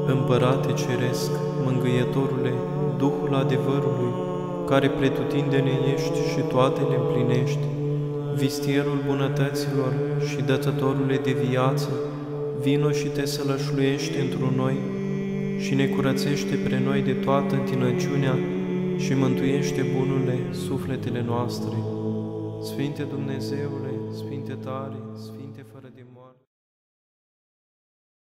Împărate Ceresc, Mângâietorule, Duhul adevărului, care pretutindene ești și toate le împlinești, vistierul bunătăților și dătătorule de viață, vino și te sălășluiește întru noi și ne curățește pre noi de toată întinăciunea și mântuiește bunurile sufletele noastre. Sfinte Dumnezeule, Sfinte tare, Sfinte